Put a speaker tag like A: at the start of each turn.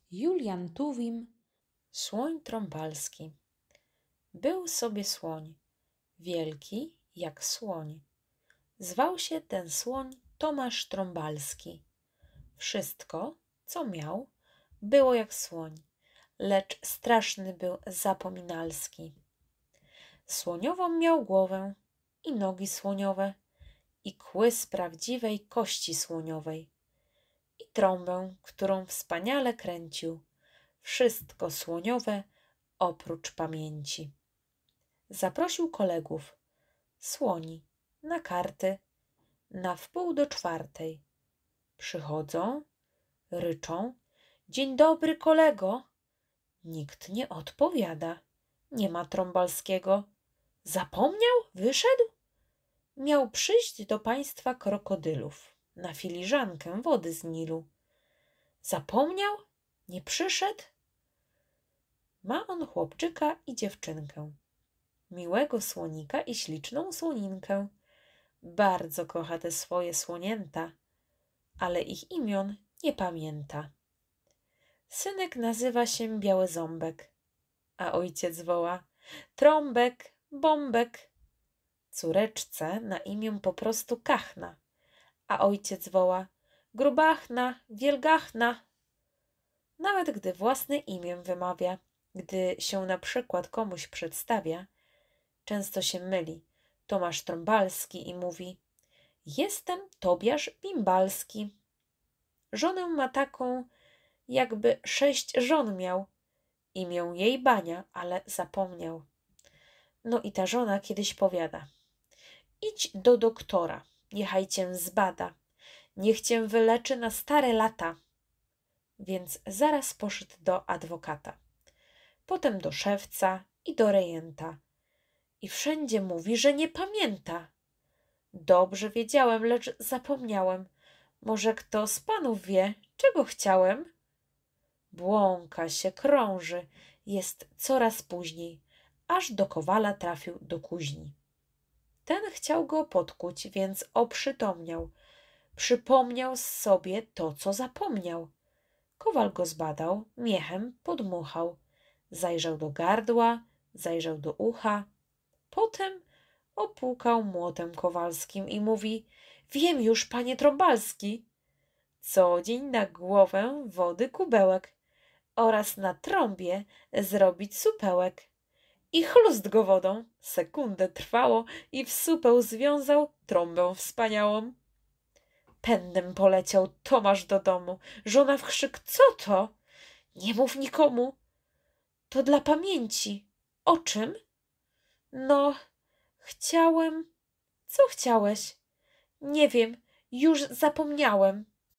A: Julian Tuwim, słoń trąbalski. Był sobie słoń, wielki jak słoń. Zwał się ten słoń Tomasz Trąbalski. Wszystko, co miał, było jak słoń, lecz straszny był zapominalski. Słoniową miał głowę i nogi słoniowe, i kły z prawdziwej kości słoniowej, i trąbę, którą wspaniale kręcił, wszystko słoniowe oprócz pamięci. Zaprosił kolegów, słoni, na karty, na 3:45. Przychodzą, ryczą: dzień dobry, kolego. Nikt nie odpowiada. Nie ma Trąbalskiego. Zapomniał? Wyszedł? Miał przyjść do państwa krokodylów na filiżankę wody z Nilu. Zapomniał? Nie przyszedł? Ma on chłopczyka i dziewczynkę, miłego słonika i śliczną słoninkę. Bardzo kocha te swoje słonięta, ale ich imion nie pamięta. Synek nazywa się Biały Ząbek, a ojciec woła: Trąbek, Bąbek. Córeczce na imię po prostu Kachna, a ojciec woła: Grubachna, Wielgachna. Nawet gdy własne imię wymawia, gdy się na przykład komuś przedstawia, często się myli: Tomasz Trąbalski, i mówi: jestem Tobiasz Bimbalski. Żonę ma taką, jakby 6 żon miał. Imię jej Bania, ale zapomniał. No i ta żona kiedyś powiada: idź do doktora, niechaj cię zbada, niech cię wyleczy na stare lata. Więc zaraz poszedł do adwokata, potem do szewca i do rejenta. I wszędzie mówi, że nie pamięta. Dobrze wiedziałem, lecz zapomniałem. Może kto z panów wie, czego chciałem? Błąka się, krąży, jest coraz później, aż do kowala trafił do kuźni. Ten chciał go podkuć, więc oprzytomniał. Przypomniał sobie to, co zapomniał. Kowal go zbadał, miechem podmuchał. Zajrzał do gardła, zajrzał do ucha. Potem opłukał młotem kowalskim i mówi: wiem już, panie Trąbalski. Co dzień na głowę wody kubełek oraz na trąbie zrobić supełek. I chlust go wodą, sekundę trwało, i w supeł związał trąbę wspaniałą. Pędem poleciał Tomasz do domu. Żona w krzyk: co to? Nie mów nikomu. To dla pamięci. O czym? No, chciałem. Co chciałeś? Nie wiem, już zapomniałem.